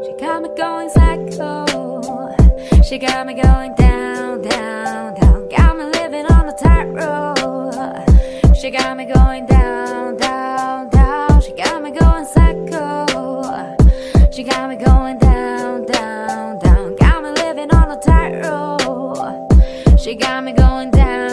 She got me going psycho. She got me going down, down, down. Got me living on a tightrope. She got me going down, down, down. She got me going psycho. She got me going down, down, down. Got me living on a tightrope. She got me going down.